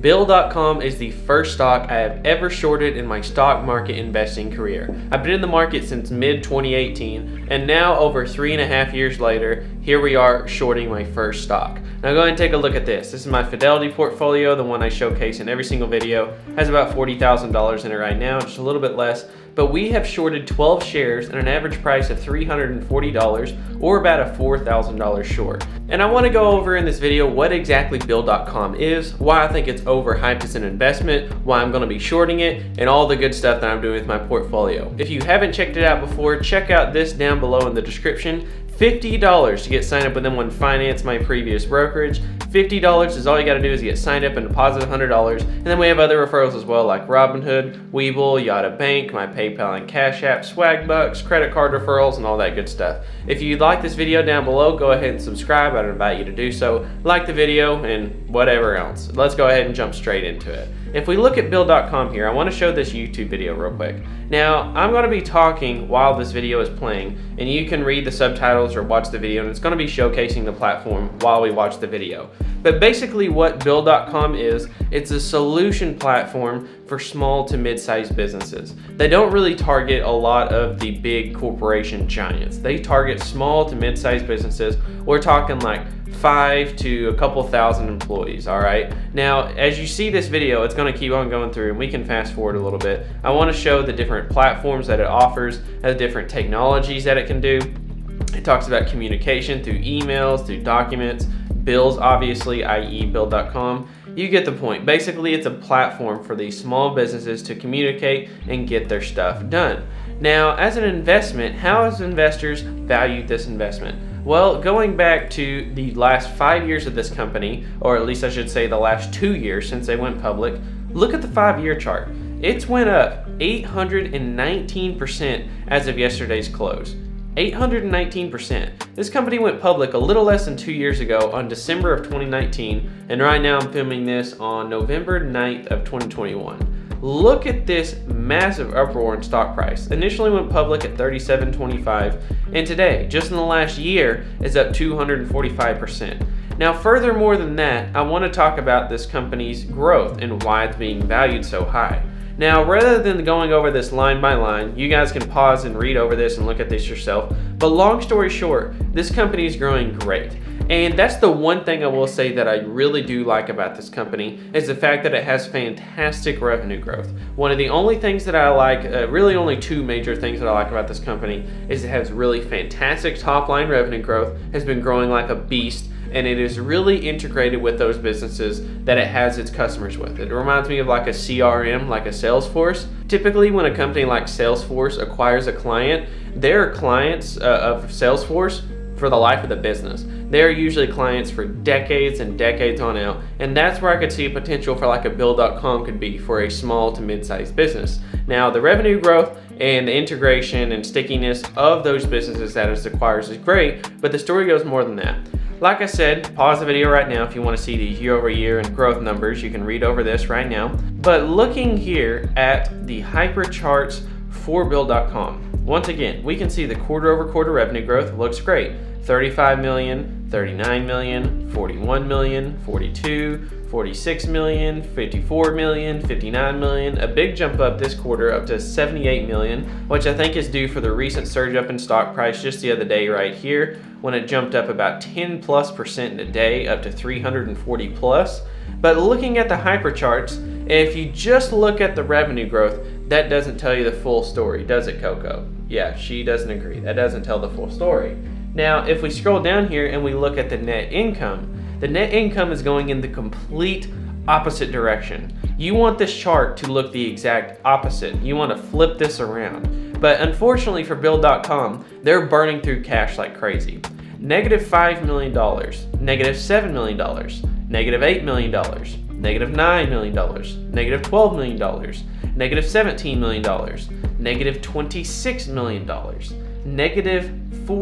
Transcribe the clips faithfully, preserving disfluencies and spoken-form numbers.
Bill dot com is the first stock I have ever shorted in my stock market investing career. I've been in the market since mid twenty eighteen, and now over three and a half years later, here we are shorting my first stock. Now go ahead and take a look at this. This is my Fidelity portfolio, the one I showcase in every single video. It has about forty thousand dollars in it right now, just a little bit less. But we have shorted twelve shares at an average price of three hundred forty dollars, or about a four thousand dollars short. And I want to go over in this video what exactly Bill dot com is, why I think it's overhyped as an investment, why I'm going to be shorting it, and all the good stuff that I'm doing with my portfolio. If you haven't checked it out before, check out this down below in the description. fifty dollars to get signed up with M one Finance, my previous brokerage. fifty dollars is all you got to do is get signed up and deposit one hundred dollars. And then we have other referrals as well, like Robinhood, Webull, Yada Bank, my PayPal and Cash App, Swagbucks, credit card referrals, and all that good stuff. If you like this video down below, go ahead and subscribe. I'd invite you to do so. Like the video and whatever else. Let's go ahead and jump straight into it. If we look at Bill dot com here, I want to show this YouTube video real quick. Now, I'm going to be talking while this video is playing, and you can read the subtitles or watch the video, and it's going to be showcasing the platform while we watch the video. But basically what Bill dot com is, it's a solution platform for small to mid-sized businesses. They don't really target a lot of the big corporation giants. They target small to mid-sized businesses. We're talking like five to a couple thousand employees, all right? Now, as you see this video, it's gonna keep on going through, and we can fast forward a little bit. I wanna show the different platforms that it offers, the different technologies that it can do. It talks about communication through emails, through documents, bills, obviously, that is Bill dot com. You get the point. Basically, it's a platform for these small businesses to communicate and get their stuff done. Now, as an investment, how has investors valued this investment? Well, going back to the last five years of this company, or at least I should say the last two years since they went public, look at the five-year chart. It's went up eight hundred nineteen percent as of yesterday's close. eight hundred nineteen percent. This company went public a little less than two years ago on December of twenty nineteen, and right now I'm filming this on November ninth of twenty twenty-one. Look at this massive uproar in stock price. Initially went public at thirty-seven twenty-five, and today, just in the last year, is up two hundred forty-five percent. Now, furthermore than that, I want to talk about this company's growth and why it's being valued so high. Now, rather than going over this line by line, you guys can pause and read over this and look at this yourself. But long story short, this company is growing great. And that's the one thing I will say that I really do like about this company, is the fact that it has fantastic revenue growth. One of the only things that I like, uh, really only two major things that I like about this company, is it has really fantastic top line revenue growth, has been growing like a beast, and it is really integrated with those businesses that it has its customers with. It reminds me of like a C R M, like a Salesforce. Typically, when a company like Salesforce acquires a client, they're clients uh, of Salesforce for the life of the business. They're usually clients for decades and decades on out, and that's where I could see a potential for like a Bill dot com could be for a small to mid-sized business. Now, the revenue growth and the integration and stickiness of those businesses that it acquires is great, but the story goes more than that. Like I said, pause the video right now if you want to see the year over year and growth numbers. You can read over this right now. But looking here at the hyper charts for Bill dot com, once again, we can see the quarter over quarter revenue growth looks great. thirty-five million, thirty-nine million, forty-one million, forty-two, forty-six million, fifty-four million, fifty-nine million, a big jump up this quarter up to seventy-eight million, which I think is due for the recent surge up in stock price just the other day right here, when it jumped up about ten plus percent in a day up to three hundred forty plus. But looking at the hypercharts, if you just look at the revenue growth, that doesn't tell you the full story, does it, Coco? Yeah, she doesn't agree. That doesn't tell the full story. Now, if we scroll down here and we look at the net income, the net income is going in the complete opposite direction. You want this chart to look the exact opposite. You want to flip this around. But unfortunately for Bill dot com, they're burning through cash like crazy. Negative five million dollars, negative seven million dollars, negative eight million dollars, negative nine million dollars, negative twelve million dollars, negative seventeen million dollars, negative twenty-six million dollars, negative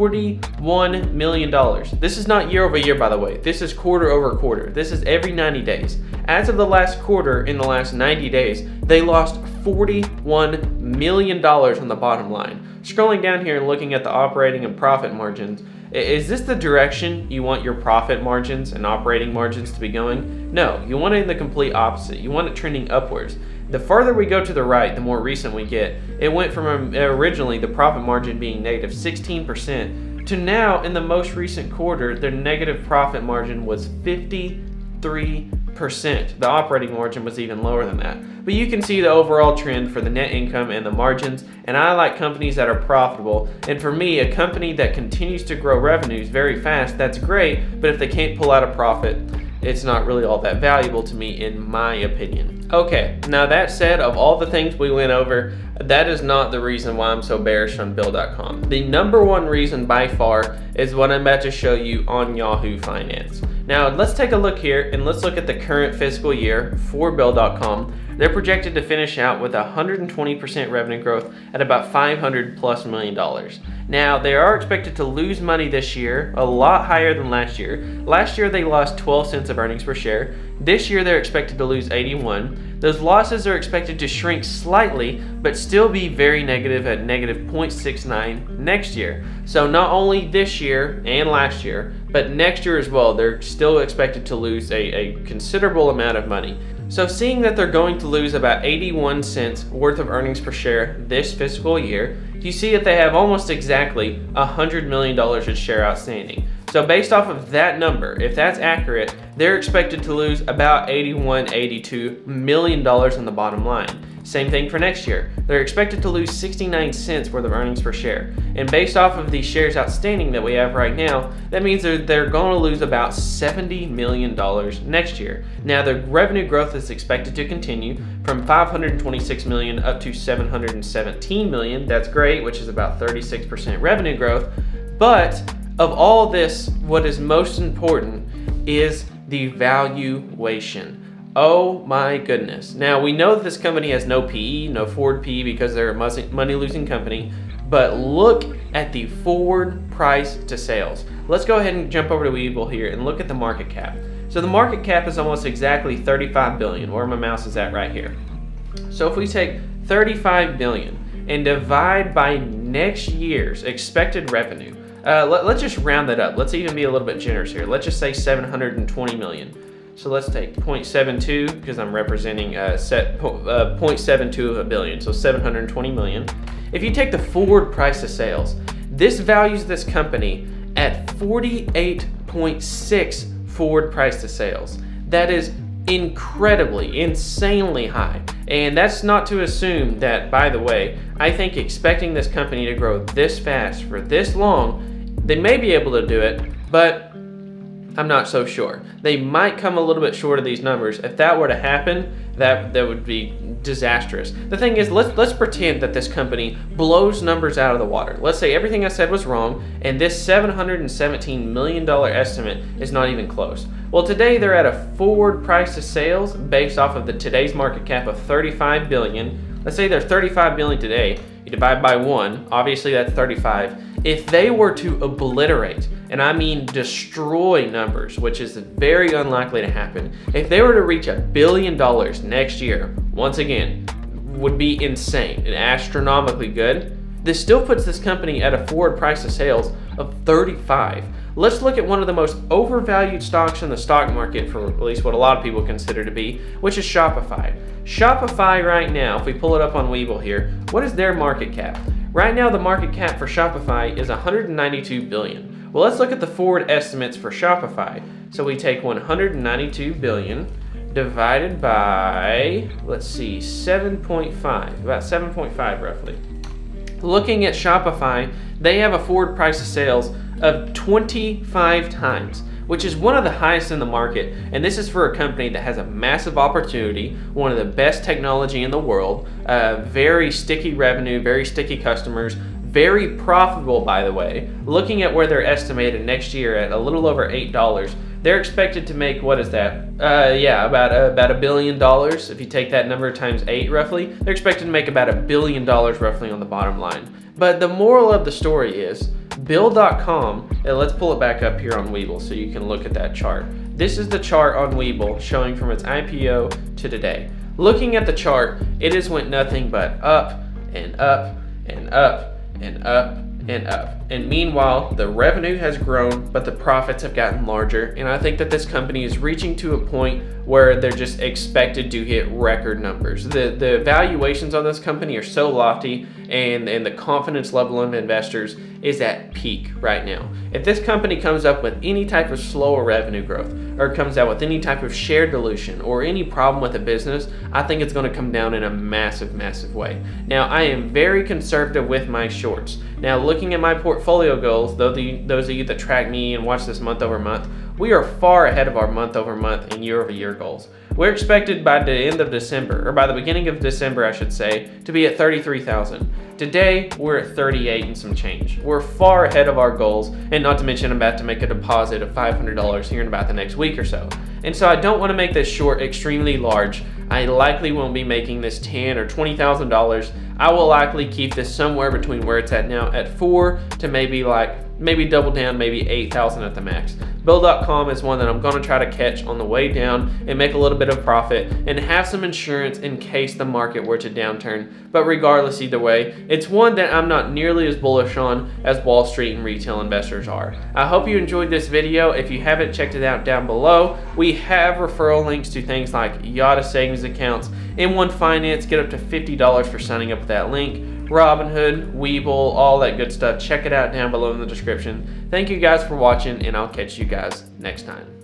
forty-one million dollars. This is not year over year, by the way. This is quarter over quarter. This is every ninety days. As of the last quarter, in the last ninety days, they lost forty-one million dollars on the bottom line. Scrolling down here and looking at the operating and profit margins, Is this the direction you want your profit margins and operating margins to be going? No, you want it in the complete opposite. You want it trending upwards. The further we go to the right, the more recent we get. It went from originally the profit margin being negative sixteen percent to now in the most recent quarter, their negative profit margin was fifty-three percent. The operating margin was even lower than that. But you can see the overall trend for the net income and the margins, and I like companies that are profitable. And for me, a company that continues to grow revenues very fast, that's great, but if they can't pull out a profit, it's not really all that valuable to me in my opinion. Okay, now that said, of all the things we went over, that is not the reason why I'm so bearish on Bill dot com. The number one reason by far is what I'm about to show you on Yahoo Finance. Now let's take a look here and let's look at the current fiscal year for Bill dot com. They're projected to finish out with one hundred twenty percent revenue growth at about five hundred plus million dollars. Now they are expected to lose money this year, a lot higher than last year. Last year they lost twelve cents of earnings per share. This year they're expected to lose eighty-one. Those losses are expected to shrink slightly, but still be very negative at negative zero point six nine next year. So not only this year and last year, but next year as well, they're still expected to lose a, a considerable amount of money. So seeing that they're going to lose about eighty-one cents worth of earnings per share this fiscal year, you see that they have almost exactly one hundred million dollars in share outstanding. So based off of that number, if that's accurate, they're expected to lose about eighty-one, eighty-two million dollars on the bottom line. Same thing for next year. They're expected to lose sixty-nine cents worth of earnings per share. And based off of the shares outstanding that we have right now, that means they're, they're going to lose about seventy million dollars next year. Now the revenue growth is expected to continue from five hundred twenty-six million dollars up to seven hundred seventeen million dollars. That's great, which is about thirty-six percent revenue growth. But of all this, what is most important is the valuation. Oh my goodness. Now we know that this company has no P E, no forward P E because they're a money losing company, but look at the forward price to sales. Let's go ahead and jump over to Webull here and look at the market cap. So the market cap is almost exactly thirty-five billion, where my mouse is at right here. So if we take thirty-five billion and divide by next year's expected revenue, uh, let, let's just round that up. Let's even be a little bit generous here. Let's just say seven hundred twenty million. So let's take zero point seven two because I'm representing a set uh, zero point seven two of a billion, so seven hundred twenty million. If you take the forward price of sales, this values this company at forty-eight point six forward price to sales. That is incredibly, insanely high. And that's not to assume that, by the way, I think expecting this company to grow this fast for this long, they may be able to do it, but I'm not so sure. They might come a little bit short of these numbers. If that were to happen, that that would be disastrous. The thing is, let's let's pretend that this company blows numbers out of the water. Let's say everything I said was wrong, and this seven hundred seventeen million dollar estimate is not even close. Well, today they're at a forward price to sales based off of the today's market cap of thirty-five billion. Let's say they're thirty-five billion today. You divide by one, obviously that's thirty-five. If they were to obliterate, and I mean destroy numbers, which is very unlikely to happen, if they were to reach a billion dollars next year, once again, would be insane and astronomically good. This still puts this company at a forward price of sales of thirty-five. Let's look at one of the most overvalued stocks in the stock market, for at least what a lot of people consider to be, which is Shopify. Shopify right now, if we pull it up on Webull here, what is their market cap? Right now the market cap for Shopify is one hundred ninety-two billion. Well, let's look at the forward estimates for Shopify. So we take one hundred ninety-two billion divided by, let's see, seven point five, about seven point five roughly. Looking at Shopify, they have a forward price of sales of twenty-five times, which is one of the highest in the market. And this is for a company that has a massive opportunity, one of the best technology in the world, uh, very sticky revenue, very sticky customers, very profitable, by the way. Looking at where they're estimated next year at a little over eight dollars, they're expected to make, what is that? Uh, yeah, about uh, about a billion dollars. If you take that number times eight roughly, they're expected to make about a billion dollars roughly on the bottom line. But the moral of the story is, Bill dot com, and let's pull it back up here on Webull so you can look at that chart. This is the chart on Webull showing from its I P O to today. Looking at the chart, it has went nothing but up and up and up and up and up. And meanwhile, the revenue has grown, but the profits have gotten larger. And I think that this company is reaching to a point where they're just expected to hit record numbers. The the valuations on this company are so lofty, and, and the confidence level of investors is at peak right now. If this company comes up with any type of slower revenue growth, or comes out with any type of share dilution, or any problem with the business, I think it's going to come down in a massive, massive way. Now, I am very conservative with my shorts. Now, looking at my portfolio goals, though the, those of you that track me and watch this month over month, we are far ahead of our month over month and year over year goals. We're expected by the end of December, or by the beginning of December, I should say, to be at thirty-three thousand. Today, we're at thirty-eight and some change. We're far ahead of our goals, and not to mention I'm about to make a deposit of five hundred dollars here in about the next week or so. And so I don't want to make this short extremely large. I likely won't be making this ten or twenty thousand dollars. I will likely keep this somewhere between where it's at now at four to maybe like maybe double down, maybe eight thousand at the max. Bill dot com is one that I'm going to try to catch on the way down and make a little bit of profit and have some insurance in case the market were to downturn. But regardless, either way, it's one that I'm not nearly as bullish on as Wall Street and retail investors are. I hope you enjoyed this video. If you haven't checked it out down below, we have referral links to things like Yada savings accounts, M one Finance, get up to fifty dollars for signing up with that link. Robinhood, Webull, all that good stuff. Check it out down below in the description. Thank you guys for watching, and I'll catch you guys next time.